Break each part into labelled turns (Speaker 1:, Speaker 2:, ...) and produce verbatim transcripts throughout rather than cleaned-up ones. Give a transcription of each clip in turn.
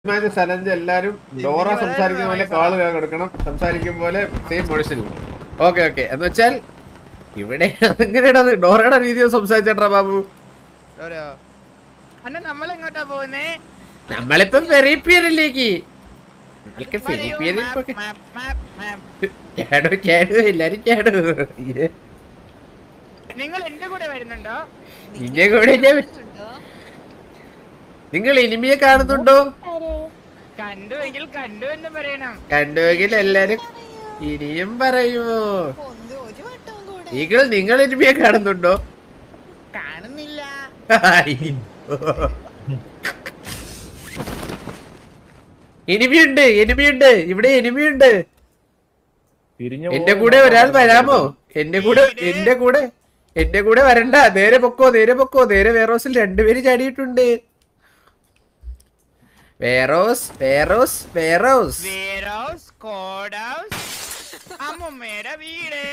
Speaker 1: Challenge എല്ലാരും Dora സംസാരിക്കുന്ന പോലെ കാള് കൊടുക്കണം, സംസാരിക്കും പോലെ സെയിം പൊസിഷനിൽ. ഓക്കെ ഓക്കെ എന്ന് വെച്ചാൽ ഇവിടെ എങ്ങനെയാണ് ഡോറയുടെ രീതിയിൽ സംസാരിച്ചേട്ടാ ബാബു?
Speaker 2: നമ്മളെങ്ങോട്ടാ പോകുന്നേ?
Speaker 1: നമ്മളിപ്പം ഫെറീപ്പിയനിലേക്ക്. എല്ലാരും കേടു.
Speaker 2: നിങ്ങൾ എന്റെ കൂടെ വരുന്നുണ്ടോ?
Speaker 1: നിന്റെ കൂടെ നിങ്ങൾ ഇനിമിയെ കാണുന്നുണ്ടോ?
Speaker 2: കണ്ടുവെങ്കിൽ കണ്ടു എന്ന് പറയണം.
Speaker 1: കണ്ടുവെങ്കിൽ എല്ലാരും ഇനിയും പറയുമോ? ഈകൾ നിങ്ങൾ ഇനിമിയെ കാണുന്നുണ്ടോ?
Speaker 2: കാണുന്നില്ല.
Speaker 1: എനിമിയുണ്ട്, എനിമിയുണ്ട്, ഇവിടെ എനിമിയുണ്ട്. എന്റെ കൂടെ ഒരാൾ വരാമോ? എന്റെ കൂടെ എന്റെ കൂടെ എന്റെ കൂടെ വരണ്ട. നേരെ പൊക്കോ, നേരെ പൊക്കോ. നേരെ വേറോസിൽ രണ്ടുപേര് ചാടിയിട്ടുണ്ട്. വേറോസ് വേറോസ് വേറോസ്
Speaker 2: വേറോസ് കോഡൗസ് അമ്മമ്മയുടെ വീട്.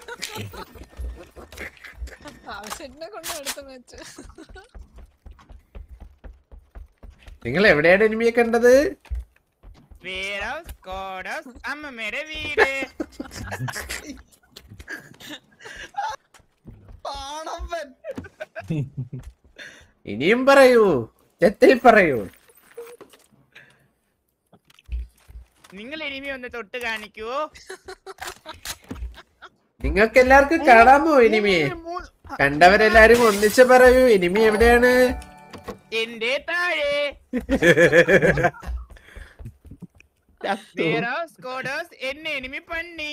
Speaker 1: നിങ്ങൾ എവിടെയാണ് എനിമിയെ കണ്ടത്?
Speaker 2: വേറോസ് കോഡൗസ് അമ്മമ്മയുടെ വീട്.
Speaker 1: ഇനിയും പറയൂ, എത്തിൽ പറയൂ.
Speaker 2: നിങ്ങൾ ഇനിമി ഒന്ന് തൊട്ട് കാണിക്കുവോ?
Speaker 1: നിങ്ങൾക്ക് എല്ലാവർക്കും കാണാമോ ഇനിമിയെ? കണ്ടവരെല്ലാരും ഒന്നിച്ച് പറയൂ, ഇനിമി എവിടെയാണ്?
Speaker 2: എന്റെ താഴെ. വേറോസ് കോഡൗസ് എന്നെ എനിമി പണ്ണി.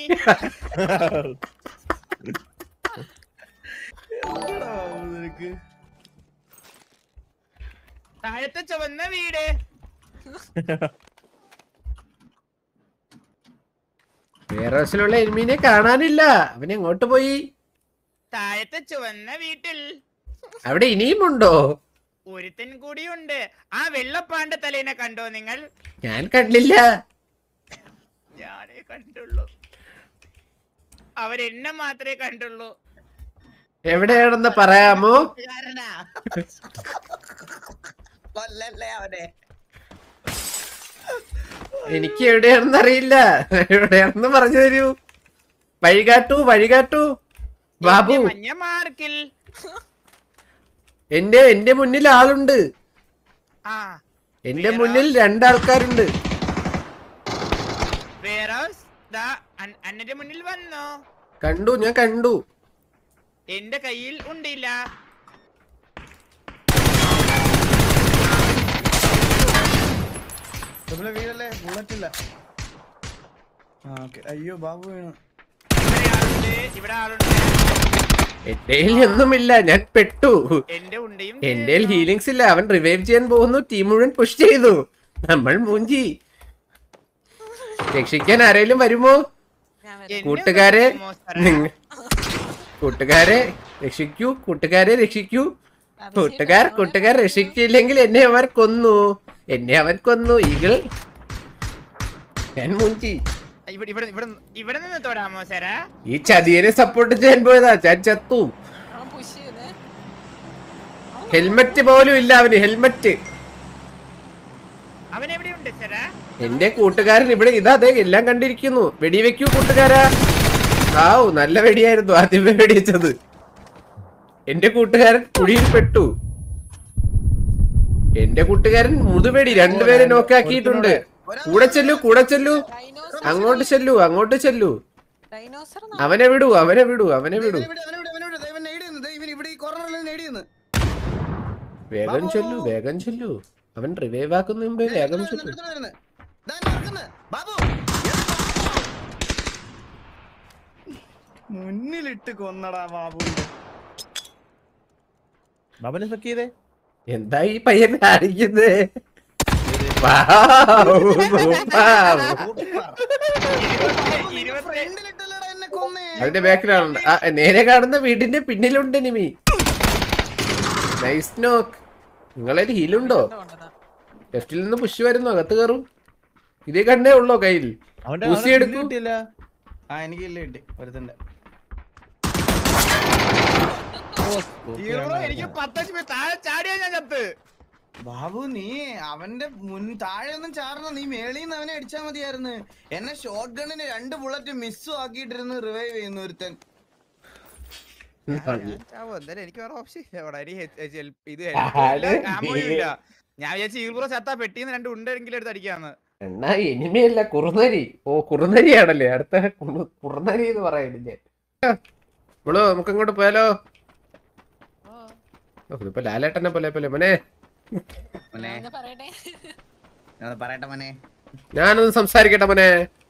Speaker 2: താഴത്തെ ചുവന്ന വീട്.
Speaker 1: വേറോസിലുള്ള എനിമീനെ കാണാനില്ല. അവൻ എങ്ങോട്ട് പോയി?
Speaker 2: താഴത്തെ ചുവന്ന വീട്ടിൽ.
Speaker 1: അവിടെ ഇനിയും ഉണ്ടോ?
Speaker 2: ഒരുത്തൻ കൂടിയുണ്ട്. ആ വെള്ളപ്പാണ്ട തലേനെ കണ്ടോ നിങ്ങൾ?
Speaker 1: ഞാൻ കണ്ടില്ല.
Speaker 2: ഞാനേ കണ്ടുള്ളൂ. അവരെന്നെ മാത്രമേ കണ്ടുള്ളൂ.
Speaker 1: എവിടെയാണെന്ന് പറയാമോ? എനിക്ക് എവിടെയാണെന്ന് അറിയില്ല. എവിടെയാണെന്ന് പറഞ്ഞു തരൂ. വഴികാട്ടു, വഴികാട്ടു ബാബു.
Speaker 2: മഞ്ഞ മാർക്കിൽ.
Speaker 1: എന്റെ എന്റെ മുന്നിൽ ആളുണ്ട്.
Speaker 2: ആ
Speaker 1: എന്റെ മുന്നിൽ രണ്ടാൾക്കാരുണ്ട്.
Speaker 2: വേറോസ് ദാ അന്നന്റെ മുന്നിൽ വന്നോ?
Speaker 1: കണ്ടു, ഞാൻ കണ്ടു.
Speaker 2: എന്റെ കയ്യിൽ ഉണ്ടില്ല.
Speaker 3: വീടല്ലേ, ബുള്ളറ്റില്ല. അയ്യോ ബാബു വീണു.
Speaker 2: ഇവിടെ ആളുണ്ട്.
Speaker 1: എന്റെ ഒന്നുമില്ല, ഞാൻ പെട്ടു.
Speaker 2: എന്റെ ഉണ്ടയും
Speaker 1: എന്റെ ഹീലിങ്സ് ഇല്ല. അവൻ റിവൈവ് ചെയ്യാൻ പോകുന്നു. ടീം മുഴുവൻ പുഷ് ചെയ്തു. നമ്മൾ മൂഞ്ചി. രക്ഷിക്കാൻ ആരെങ്കിലും വരുമോ? കൂട്ടുകാരെ, കൂട്ടുകാരെ രക്ഷിക്കൂ, കൂട്ടുകാരെ രക്ഷിക്കൂ. കൂട്ടുകാർ കൂട്ടുകാർ രക്ഷിക്കില്ലെങ്കിൽ എന്നെ അവർ കൊന്നു. എന്നെ അവൻ കൊന്നു. ഈകൾ ഞാൻ മൂഞ്ചി.
Speaker 2: ഇവിടെ നിന്ന് തൊടാമോ സാറാ?
Speaker 1: ഈ ചതിയനെ സപ്പോർട്ട് ചെയ്യാൻ പോയതാ. ഞാൻ ചത്തു. ഹെൽമെറ്റ് പോലും ഇല്ല അവന്. ഹെൽമെറ്റ്.
Speaker 2: അവൻ എവിടെയുണ്ട് സാറാ?
Speaker 1: എന്റെ കൂട്ടുകാരൻ ഇവിടെ ഇതാ അതെ എല്ലാം കണ്ടിരിക്കുന്നു. വെടിവെക്കൂ കൂട്ടുകാരാ. ആവു, നല്ല വെടിയായിരുന്നു ആദ്യമേ വെടിവെച്ചത്. എന്റെ കൂട്ടുകാരൻ കുഴിയിൽ പെട്ടു. എന്റെ കൂട്ടുകാരൻ മുതുവെടി രണ്ടുപേരെ നോക്കാക്കിയിട്ടുണ്ട്. കൂടെ ചെല്ലു, കൂടെ ചെല്ലു. അങ്ങോട്ട് ചെല്ലു, അങ്ങോട്ട് ചെല്ലു. അവനെ വിടൂ, അവനെ വിടൂ, അവനെ വിടൂ. വേഗം ചെല്ലു, വേഗം ചെല്ലു. അവൻ റിവൈവ് ആക്കുന്ന മുമ്പേ വേഗം ചെല്ലു.
Speaker 3: മുന്നിലിട്ട് കൊന്നടാ ബാബു. ബാബുനെ സെറ്റ് ചെയ്തേ.
Speaker 1: എന്താ ഈ പയ്യൻ കാണിക്കുന്നേ? അതിന്റെ ബാക്കിലാണ്. നേരെ കാണുന്ന വീടിന്റെ പിന്നിലുണ്ട് നിമി. നൈസ് നോക്ക്. നിങ്ങളൊരു ഹീലുണ്ടോ? ലെഫ്റ്റിൽ നിന്ന് പുഷ് വരുന്നു. അകത്ത് കയറും. ഇതേ കണ്ടേ ഉള്ളോ കയ്യിൽ? എടുക്കൂ.
Speaker 3: എനിക്ക് കിട്ടി ഒരുത്തന്റെ.
Speaker 2: എനിക്ക് പത്തഞ്ച് താഴെ ചാടിയാ ഞാൻ ചത്ത്.
Speaker 3: ബാബു നീ അവന്റെ മുൻ താഴെ ഒന്നും ചാർന്ന നീ മേളിന്ന് അവനെ അടിച്ചാ മതിയായിരുന്നു. എന്നെ ഷോട്ട് ഗണ്ണിന് രണ്ട് ബുള്ളറ്റ് മിസ്സും ആക്കിയിട്ടിരുന്ന് റിവൈവ് ചെയ്യുന്നു ഒരുത്തൻ.
Speaker 2: എനിക്ക് വേറെ ഓപ്ഷൻ ഇത് ഞാൻ വിചാരിച്ചു ഈർപ്പുറ ചത്താ പെട്ടിന്ന് രണ്ട് ഉണ്ടെങ്കിലും എടുത്ത് അടിക്കാന്ന്.
Speaker 1: എന്നാ ഇനിമയല്ല കുറുനരി. ഓ കുറുനരിയാണല്ലേ അടുത്ത കുറുനരി എന്ന് പറയുന്നില്ലേ. നമ്മള് നമുക്ക് ഇങ്ങോട്ട് പോയാലോ? ഇപ്പൊ ലാലേട്ടനെ പോലെ പോലെ മോനെ
Speaker 3: പറയട്ടെ മോനെ,
Speaker 1: ഞാനൊന്ന് സംസാരിക്കട്ടെ മോനെ.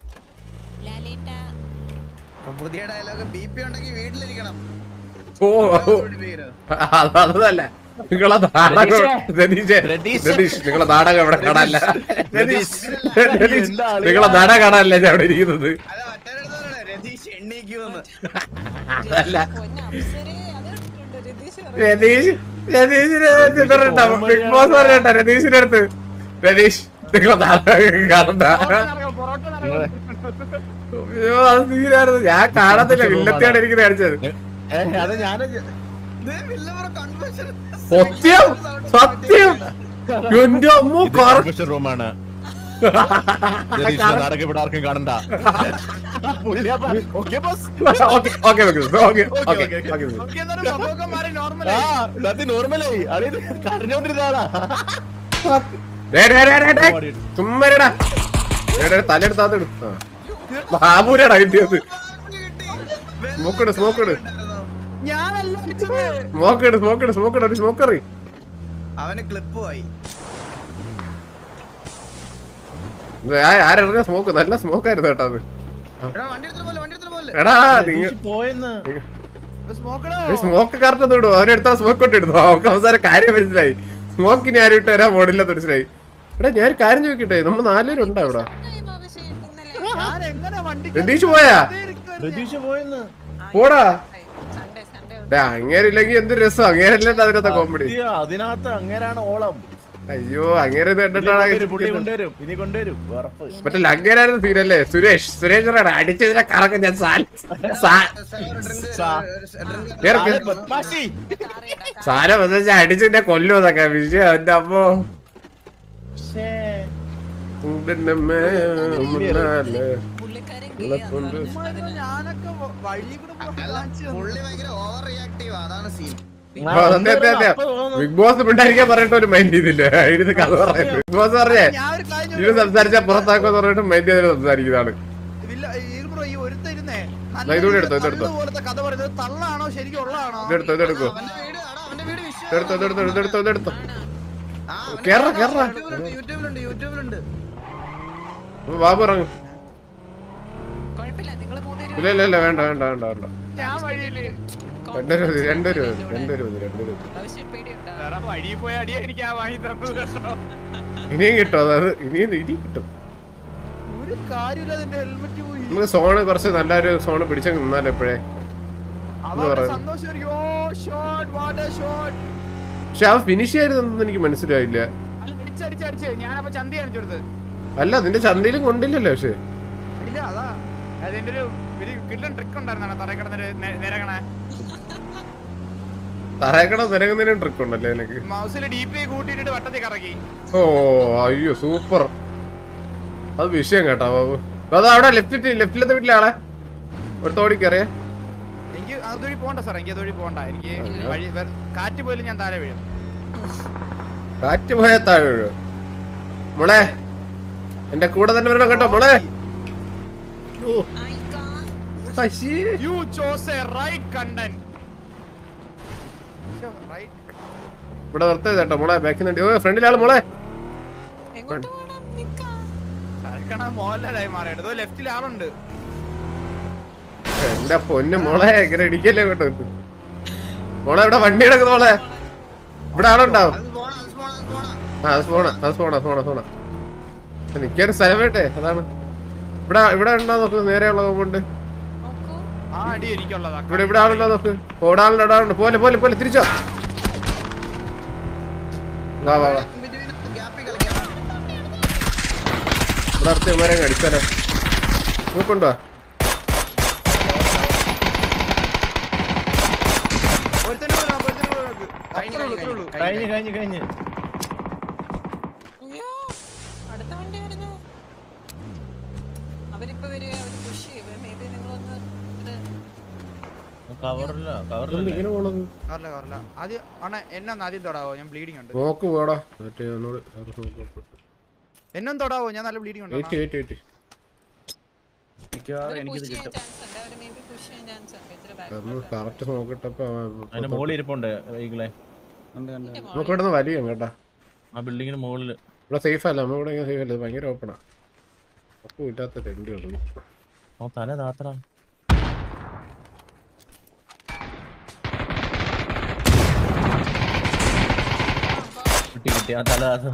Speaker 3: പുതിയ ഡയലോഗ് ബി പി ഉണ്ടെങ്കിൽ വീട്ടിലിരിക്കണം.
Speaker 1: ഓ അതല്ല നിങ്ങളെ നാടകം രതീഷ് നിങ്ങളെ നാടകം എവിടെ കാണാനല്ല. നിങ്ങളെ നാടകം കാണാനല്ല ഞാൻ അവിടെ ഇരിക്കുന്നത്. അതല്ല രതീഷ് രതീഷിന് ബിഗ് ബോസ് പറയട്ടെ രതീഷിന്റെ അടുത്ത്. രതീഷ് നിങ്ങളെ നാടകം കാണണ്ട. അയ്യോ അത് തീരായിരുന്നു. ഞാൻ കാണത്തില്ല. വില്ലത്തിയാണ് എനിക്ക് കാണിച്ചത്. സത്യം സത്യം എന്റെ അമ്മ
Speaker 4: റൂമാണ് ഇവിടെ ആർക്കും കാണണ്ട. നോർമലായി കരഞ്ഞോണ്ടിരുന്നാളാ.
Speaker 1: ചുമ്മാ തലെടുത്താത്ത ബാബുരാടാ കിട്ടിയത്. സ്മോക്കട് സ്മോക്കട് സ്മോക്കട് സ്മോക്കട് സ്മോക്കട് ഒരു സ്മോക്കറി.
Speaker 3: അവന് ക്ലിപ്പ് പോയി.
Speaker 1: ആരെറിഞ്ഞ സ്മോക്ക് നല്ല സ്മോക്കായിരുന്നു കേട്ടോ അത്. എടാ സ്മോക്ക് കറക്റ്റ് ഇടും. അവനെടുത്താ സ്മോക്ക് കൊണ്ട് ഇടുന്നു. അവർക്ക് അവസാനം കാര്യം മനസ്സിലായി. സ്മോക്കിന് ആരും ഇട്ട് വരാൻ മോഡില്ല മനസ്സിലായി. എടാ ഞാൻ കാര്യം ചോദിക്കട്ടെ, നമ്മൾ നാലുപേരുണ്ടോ ഇവിടെ? രതീഷ് പോയാ? പോടാ. അങ്ങേരില്ലെങ്കിൽ എന്ത് രസം. അങ്ങേരല്ലേ അതിനകത്തെ കോമഡി.
Speaker 4: അതിനകത്ത് അങ്ങേരാണ് ഓളം.
Speaker 1: അയ്യോ അങ്ങേരെ കണ്ടിട്ടാണ് മറ്റേ അങ്ങേരായിരുന്നു സീനല്ലേ. സുരേഷ് സുരേഷ് അടിച്ചതിനെ കറക്കം ഞാൻ സാരം അടിച്ചതിന്റെ കൊല്ലും അതൊക്കെ വിഷയം. എന്റെ അമ്മോ ബിഗ് ബോസ് മിണ്ടായിരിക്കാൻ പറഞ്ഞിട്ട് ഒരു മൈൻഡ് ചെയ്തില്ല. ഇത് കഥ പറയുന്നത് ബിഗ് ബോസ് പറഞ്ഞേ ഇത് സംസാരിച്ചാ പുറത്താക്കുമെന്ന് പറഞ്ഞിട്ട് മൈൻഡ് ചെയ്തിട്ട് സംസാരിക്കുന്നതാണ്. ഇതുകൂടെ എടുത്തോ ഇതെടുത്തോ ഇതെടുത്തോ ഇതെടുക്കോ ഇതെടുത്തോ ഇതെടുത്തോ ഇതെടുത്തോ ഇതെടുത്തോ കേറ കേറ. ബാബു ഇറങ്ങും. ഇല്ല ഇല്ല ഇല്ല വേണ്ട വേണ്ട വേണ്ട വേണ്ട. രണ്ടൊരു രണ്ടൊരു രണ്ടൊരു രണ്ടൊരു ഇനിയും കിട്ടും. അതായത് ഇനിയും ഇനിയും കിട്ടും. നമുക്ക് സോണ് കുറച്ച് നല്ലൊരു സോണ് പിടിച്ച നിന്നാലും എപ്പോഴേ പക്ഷെ ആ ഫിനിഷ് ചെയ്യായിരുന്നു എനിക്ക് മനസ്സിലായില്ല. അല്ല നിന്റെ ചന്തയിലും കൊണ്ടില്ലല്ലോ. പക്ഷെ തറയക്കട നിരങ്ങുന്നതിനും ട്രിക്ക് ഉണ്ടല്ലേ എനിക്ക്. ഓ അയ്യോ സൂപ്പർ. അത് വിഷയം കേട്ടോ ബാബു. അത് അവിടെ ലെഫ്റ്റ് ലെഫ്റ്റിലത്തെ വീട്ടിലെ ആളെ ഒരു തോടിക്കറിയാ.
Speaker 2: എനിക്ക് അതുവഴി പോണ്ട സാർ. എനിക്ക് അതുവഴി പോണ്ട. എനിക്ക് കാറ്റ് പോയാലും ഞാൻ താഴെ വീഴും.
Speaker 1: കാറ്റ് പോയാൽ താഴെ വീഴും. മോളെ എന്റെ കൂടെ തന്നെ വരണം കേട്ടോ മോളെ. ഇവിടെ നിർത്തത് കേട്ടോ മോളെ. ബാക്കിൽ നിന്ന് ഫ്രണ്ടിലാണ് മോളെ. എന്റെ പൊന്നു മോളെ ഇങ്ങനെ ഇടിക്കല്ലേ കേട്ടോ. മോളെ ഇവിടെ വണ്ടി എടുക്കുന്ന മോളെ. ഇവിടെ ആളുണ്ടാവും. ആ അത് പോണ അത് പോണ പോണ പോണ നിക്കൊരു സ്ഥലം വേട്ടെ. അതാണ് ഇവിടെ ഇവിടെ ഉണ്ടോ നോക്ക്. നേരെയുള്ള കൊണ്ട് ഇവിടെ ഇവിടെ ആളുണ്ടോ നോക്ക്. ഓടാളുണ്ട് ഇടാറുണ്ട്. പോലെ പോലെ പോലെ തിരിച്ചോ. വാ വാ വാ. ഇവിടെ അടുത്ത് ഇവരെ അടിച്ചാലോ നോക്കുണ്ടോ.
Speaker 3: കഴിഞ്ഞു കഴിഞ്ഞു കഴിഞ്ഞു.
Speaker 5: അവരിപ്പോ വരിക അവര് പുഷ് ചെയ്യുക മേ ബി നിങ്ങളൊന്ന്
Speaker 4: കവറില്ല കവറില്ല
Speaker 1: ഇങ്ങനെ പോണത്
Speaker 2: കവറില്ല കവറില്ല ആദ്യം അണ്ണാ എന്നെ ഒന്ന് ആദ്യം തൊടാവോ ഞാൻ ബ്ലീഡിങ് ഉണ്ട്
Speaker 1: നോക്ക് പോടാ മറ്റേ എന്നോട്
Speaker 2: എന്നും തൊടാവോ ഞാൻ നല്ല ബ്ലീഡിങ് ഉണ്ട്
Speaker 1: വെയിറ്റ് വെയിറ്റ് വെയിറ്റ്
Speaker 4: എനിക്കിത് കിട്ടും
Speaker 1: കറക്റ്റ് നോക്കിട്ടപ്പോ
Speaker 4: അതിന്റെ മുകളിൽ ഇരിപ്പുണ്ട് വൈകിളെ
Speaker 1: നമുക്ക് ഇവിടെ നിന്ന് വലിയ കേട്ടാ
Speaker 4: ആ ബിൽഡിങ്ങിന് മുകളില്
Speaker 1: ഇവിടെ സേഫ് അല്ല നമ്മളിവിടെ സേഫ് അല്ല ഭയങ്കര ഓപ്പണാ അപ്പൊ ഇല്ലാത്ത ടെൻഡ് കളി
Speaker 4: ഓ തല താത്ര കിട്ടി കിട്ടി ആ തല താത്ര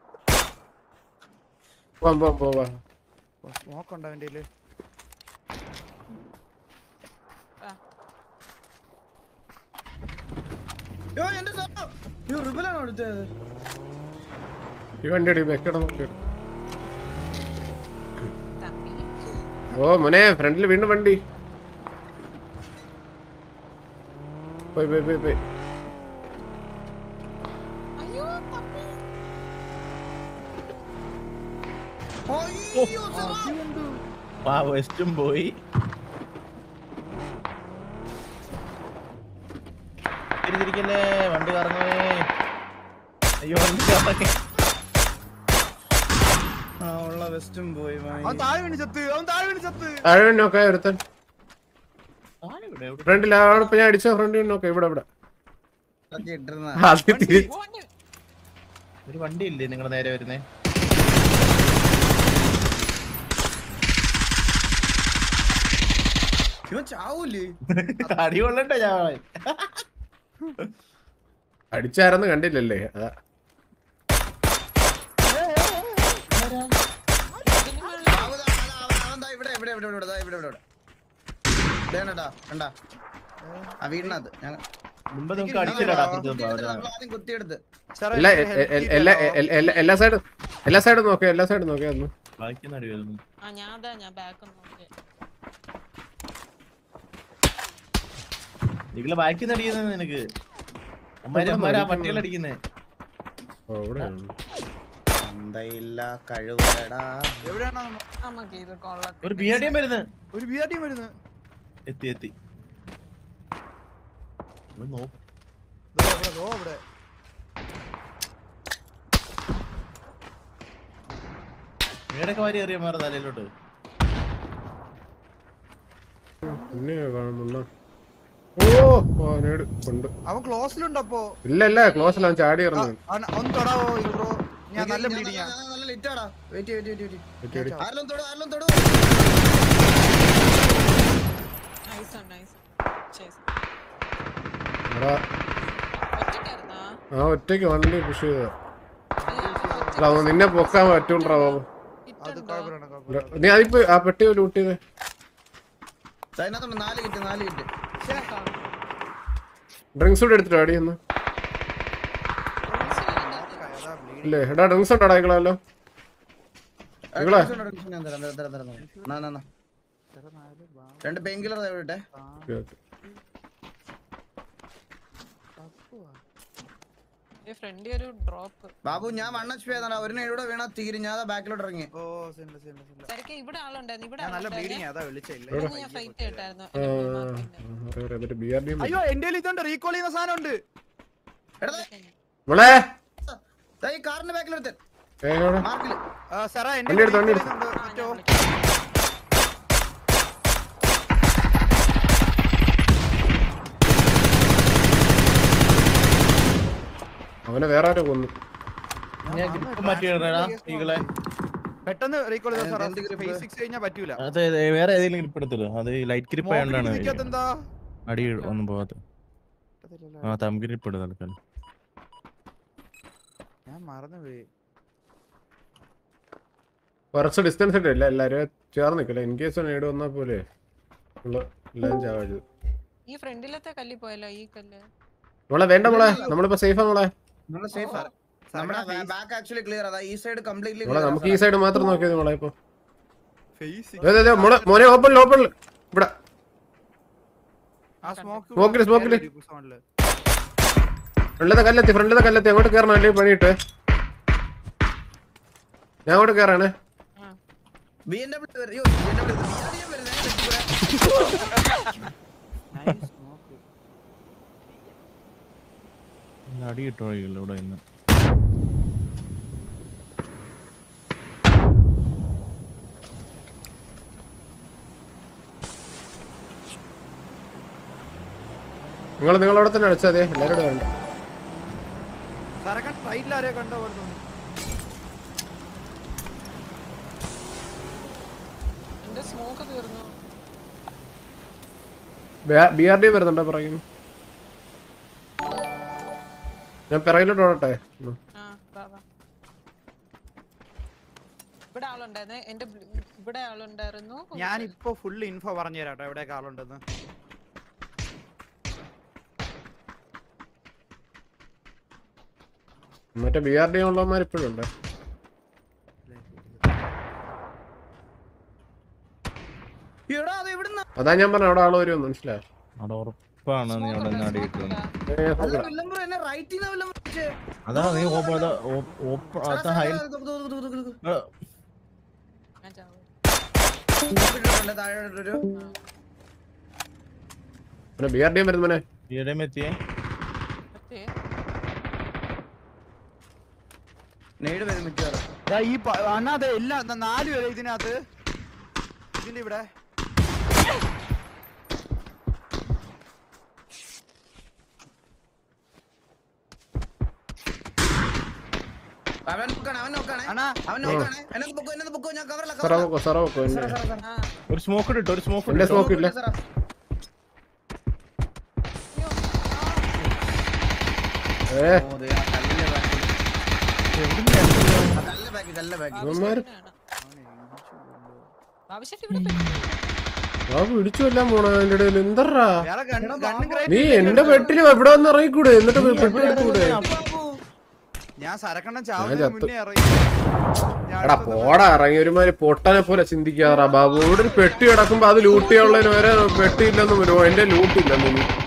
Speaker 1: പോവാം പോവാം പോവാ
Speaker 2: സ്മോക്ക് ഉണ്ട് അവന്റെ കയ്യില്
Speaker 1: ഈ വണ്ടി അടി വെക്കണം നോക്കി ഓ മോനെ ഫ്രണ്ടിൽ വീണ്ടും വണ്ടി പോയി പോയി പോയി പോയി
Speaker 4: ആ വെസ്റ്റും പോയി തിരിച്ചിരിക്കല്ലേ വണ്ടി കറങ്ങേ അയ്യോ വണ്ടി കറങ്ങേ
Speaker 3: ഉള്ള വെസ്റ്റും പോയി
Speaker 2: അവൻ താഴെ വീണ് ചത്ത് അവൻ താഴെ വീണ് ചത്ത്
Speaker 1: താഴെ നോക്കാം ഒരുത്തൻ ഫ്രണ്ടിൽ അവിടെ ഇപ്പൊ ഞാൻ അടിച്ച ഫ്രണ്ടിൽ നോക്കാം ഇവിടെ ഇവിടെ ആദ്യം തിരി-
Speaker 4: ഒരു വണ്ടി ഇല്ലേ നിങ്ങളുടെ നേരെ വരുന്നേ
Speaker 3: ഇവൻ ചാവൂലേ
Speaker 4: അടി കൊള്ളണ്ടേ ഞാൻ
Speaker 1: അടിച്ചാരെന്ന് കണ്ടില്ലല്ലേ അതാ
Speaker 3: ഇവിടെ ഇവിടെ ഇവിടെ ഇവിടെ ഇവിടെ ഇവിടെ ദേണടാ കണ്ടാ ആ വീടിനകത്ത് ഞാൻ
Speaker 4: മുമ്പ് നമുക്ക് അടിച്ചില്ലടാ
Speaker 3: ആദ്യം കുത്തിയെടുത്ത്
Speaker 1: എല്ലാ എ- എ- എല്ലാ എ- എല്ലാ എല്ലാ സൈഡും എല്ലാ സൈഡും നോക്കാം എല്ലാ സൈഡും നോക്കാം ഒന്ന്
Speaker 4: ബാക്കി അടി വരുന്നു
Speaker 5: ആ ഞാൻ അതാ ഞാൻ ബാക്ക് നോക്കി
Speaker 4: നിങ്ങളെ ബാക്കി അടിക്കുന്നത് നിനക്ക് അമ്മാര് അമ്മാര് ആ പട്ടികളടിക്കുന്നേ
Speaker 1: ഓ ഇവിടെ
Speaker 3: എന്തായില്ല കഴിവടാ
Speaker 2: എവിടെയാണ്
Speaker 5: നമുക്ക് ഇത് കൊള്ളാം
Speaker 4: ഒരു ബി ആർ ഡിയും വരുന്നത്
Speaker 2: ഒരു ബി ആർ ടീം വരുന്നത്
Speaker 4: എത്തി എത്തി ഒന്ന് നോക്ക്.
Speaker 2: ഇവിടെ
Speaker 4: മേടൊക്കെ വാരി അറിയാൻ മാറ തലയിലോട്ട്
Speaker 1: പിന്നെ കാണുന്നുണ്ടോ ഓ ഓ നേട് ഉണ്ട്
Speaker 2: അവൻ ക്ലോസിലുണ്ട് അപ്പോ
Speaker 1: ഇല്ല ഇല്ല ക്ലോസ് അവൻ ചാടി ഇറങ്ങുന്നു
Speaker 2: അവൻ- ഒന്ന് തൊടാവോ ബ്രോ ഞാൻ നല്ല ബ്ലീഡിങ് ആണ്
Speaker 3: നല്ല ലിറ്റാടാ wait wait wait
Speaker 1: wait wait.
Speaker 3: ആരെല്ലാം തൊടു ആരെല്ലാം തൊടു
Speaker 5: നൈസ് ആണ് നൈസ് ചേസ്
Speaker 1: എടാ,
Speaker 5: ഒറ്റയ്ക്കായിരുന്നാ
Speaker 1: ആ ഒറ്റയ്ക്ക് വണ്ടി പുഷ് ചെയ്ത നിന്നെ പൊക്കാൻ പറ്റൂണ്ടാ ബാബു
Speaker 2: അത് കുഴപ്പമില്ല കുഴപ്പമില്ല
Speaker 1: നീ അതിപ്പോ ആ പെട്ടി ലൂട്ട് ചെയ്തേ
Speaker 3: അതിനകത്തുണ്ട് നാല് കിറ്റ് നാല് കിറ്റ്
Speaker 1: ഡ്രിങ്ക്സ് കൂടെ എടുത്തിട്ടോ അടി ഒന്ന്
Speaker 2: അതാ ബ്ലീഡിങ്
Speaker 1: ഇല്ലേ എടാ ഡ്രിങ്ക്സ് ഉണ്ടോ അയക്കളല്ലോ നിങ്ങളെ
Speaker 3: രണ്ട് പെയിൻ കില്ലർ എവിടെ
Speaker 5: ഫ്രണ്ടി ഒരു ഡ്രോപ്പ്
Speaker 3: ബാബു ഞാൻ വൺ എച്ച് പി ആയതാ ഒരു നേടെ വീണാ തീരും ഞാൻ ബാക്കിലോട്ട് ഇറങ്ങി
Speaker 2: ഓ സില്ല സില്ല സില്ല
Speaker 5: ശരിക്കും ഇവിടെ ആളുണ്ടായിരുന്നു ഇവിടെ
Speaker 2: ഞാൻ നല്ല
Speaker 5: ആളുണ്ടായിരുന്നു.
Speaker 2: ബ്ലീഡിങ് അതാ വിളിച്ചില്ല
Speaker 5: ഇവിടുന്ന് ഞാൻ ഫൈറ്റ് കേട്ടായിരുന്നു
Speaker 1: ബി ആർ ഡി
Speaker 2: അയ്യോ എന്റെ ഇതുണ്ട് റീകോൾ ചെയ്യുന്ന സാധനം ഉണ്ട്
Speaker 3: എടാ
Speaker 1: മോളെ
Speaker 3: ദാ ഈ കാറിന്റെ ബാക്കിലെടുത്ത്
Speaker 1: ഏതോടെ
Speaker 3: മാർക്കില്
Speaker 2: സാറാ
Speaker 1: വണ്ടി എടുത്തോ, വണ്ടി എടുത്തോ.
Speaker 2: മറ്റോ
Speaker 1: അവനെ വേറെ ആരോ കൊന്നു
Speaker 4: ഞാൻ ഗ്രിപ്പ് മാറ്റിയിടണേടാ ഈകളെ
Speaker 2: പെട്ടെന്ന് റീകോൾ ചെയ്ത സാറാ
Speaker 3: എന്ത് grip?
Speaker 2: ഫേസ് സിക്സ് കഴിഞ്ഞാൽ പറ്റൂല
Speaker 4: അത് വേറെ ഏതെങ്കിലും ഗ്രിപ്പ് എടുത്തില്ല അത് ലൈറ്റ് ഗ്രിപ്പ് ആയതുകൊണ്ടാണ്
Speaker 2: എന്താ
Speaker 4: അടി ഒന്നും പോവാത്ത ആ തം ഗ്രിപ്പ് ഇടും തൽക്കാലം
Speaker 2: ഞാൻ മറന്നുപോയി
Speaker 1: കുറച്ച് ഡിസ്റ്റൻസ് ഇട്ടില്ല എല്ലാരും ചേർന്ന് നിൽക്കില്ല ഇൻ കേസ് നേട് വന്നാൽ പോലെ ഉള്ള എല്ലാരും ചാവാജ്
Speaker 5: ഈ ഫ്രണ്ടിലത്തെ കല്ലി പോയല്ലോ ഈ കല്ല്
Speaker 1: മോളെ വേണ്ട മോളെ നമ്മളിപ്പോ സേഫാ മോളെ
Speaker 3: നമ്മള് സേഫ് നമ്മുടെ ബാക്ക് ആക്ച്വലി ക്ലിയർ അതാ ഈ സൈഡ് കംപ്ലീറ്റ്ലി
Speaker 1: മോളെ നമുക്ക് ഈ സൈഡ് മാത്രം നോക്കിയത് മോളെ ഇപ്പൊ
Speaker 2: ഫേസ്
Speaker 1: അതെ അതെ മോളെ മോനെ ഓപ്പൺ ഓപ്പൺ ഇവിടെ
Speaker 2: ആ സ്മോക്ക്
Speaker 1: സ്മോക്കില്, സ്മോക്കില്. ഫ്രണ്ടിലത്തെ കല്ലെത്തി ഫ്രണ്ടിലത്തെ കല്ലെത്തി അങ്ങോട്ട് കയറണം അല്ലെങ്കിൽ പണിയിട്ട് ഞാൻ അങ്ങോട്ട് കയറാണ്.
Speaker 3: ബി എം ഡബ്ല്യൂ അയ്യോ ബി എം ഡബ്ല്യൂ ഞാൻ വരുന്നേ.
Speaker 4: അടി കിട്ടോ ഇവിടെ ഇന്ന്.
Speaker 1: നിങ്ങൾ നിങ്ങളവിടെ തന്നെ അടിച്ചാൽ മതി. എല്ലാവരോടും വേണ്ട.
Speaker 5: എന്റെ സ്മോക്ക് തീർന്നു.
Speaker 1: ബി ആർ ഡി വരുന്നുണ്ടോ പറയുന്നു? ഞാൻ പിറകിലോട്ട് ഓടട്ടെ.
Speaker 5: ആ വാ വാ. ഇവിടെ ആളുണ്ടായിരുന്നേ. എന്റെ ബ്ലൂ- ഇവിടെ ആളുണ്ടായിരുന്നു.
Speaker 2: ഞാനിപ്പോ ഫുൾ ഇൻഫോ പറഞ്ഞു തരാട്ടോ എവിടെയൊക്കെ ആളുണ്ടെന്ന്.
Speaker 1: മറ്റേ ബി ആർ ഡി ഉള്ളവന്മാർ ഇപ്പോഴും ഉണ്ട്.
Speaker 3: എടാ അത് എവിടുന്നാ?
Speaker 1: അതാ ഞാൻ പറഞ്ഞ അവിടെ ആള് വരുമെന്ന് മനസ്സിലായോ?
Speaker 4: അവിടെ ഉറപ്പാണ് നീ അവിടെ നിന്ന് അടി കിട്ടുന്നത്.
Speaker 3: അല്ല വില്ലൻ ബ്രോ എന്നെ റൈറ്റ് ചെയ്ത വില്ലൻ ബ്രോ.
Speaker 4: അതാ നീ ഓപ്പൺ ഓപ്പൺ ഹൈ
Speaker 5: ഞാൻ ചാവും.
Speaker 3: താഴെ ഒരു
Speaker 1: പിന്നെ ബി ആർ ഡി വരുന്ന മോനെ.
Speaker 4: ഈയിടെയും എത്തിയേ
Speaker 5: ഓക്കേ.
Speaker 3: നേട് വരും മിക്കവാറും.
Speaker 2: ദാ ഈ പ- അണ്ണാ അതെ എല്ലാം ദാ നാല് പേര് ഇതിനകത്ത് ഇതിന്റെ ഇവിടെ
Speaker 3: അവൻ നോക്കാണ് അവൻ നോക്കാണ്
Speaker 2: അണ്ണാ
Speaker 3: അവൻ നോക്കാണ്. എന്നെ പൊക്കോ എന്നെ പൊക്കോ ഞാൻ കവറില
Speaker 1: സാറാ വെക്കോ സാറാ വെക്കോ എന്നെ.
Speaker 5: ആ
Speaker 4: ഒരു സ്മോക്ക് ഇട്ടോ ഒരു സ്മോക്ക്
Speaker 1: എന്റെ സ്മോക്ക് ഇല്ല.
Speaker 5: അയ്യോ. ആ.
Speaker 1: ഏ
Speaker 3: കല്ല് ബാക്കി കല്ല് ബാക്കി.
Speaker 1: ഇവന്മാര്
Speaker 5: ആവശ്യമായിട്ട് ഇവിടെ പറ്റി.
Speaker 1: ആ പിടിച്ചു എല്ലാം പോണ അതിന്റെ ഇടയിൽ എന്തറാ?
Speaker 2: വേറെ ഗണ്ണ് ഗണ്ണ്
Speaker 1: നീ എന്റെ പെട്ടില് എവിടെ വന്ന് ഇറങ്ങിക്കൂടെ? എന്നിട്ട് പെട്ടിലെടുക്കൂടെ?
Speaker 2: ഞാൻ സരക്കണ്ണം
Speaker 1: ഞാൻ
Speaker 2: ചാവുന്നതിന്
Speaker 1: ചത്തു.
Speaker 2: മുന്നേ ഇറങ്ങി. ഞാൻ
Speaker 1: എടാ പോടാ ഇറങ്ങി ഒരുമാതിരി പൊട്ടനെ പോലെ ചിന്തിക്കാറാ ബാബു. ഇവിടെ ഒരു പെട്ടി കിടക്കുമ്പോ അത് ലൂട്ട് ചെയ്യാനുള്ളതിന് വരെ പെട്ടിയില്ലെന്ന് വരുമോ? എന്റെ ലൂട്ടില്ലെന്ന്.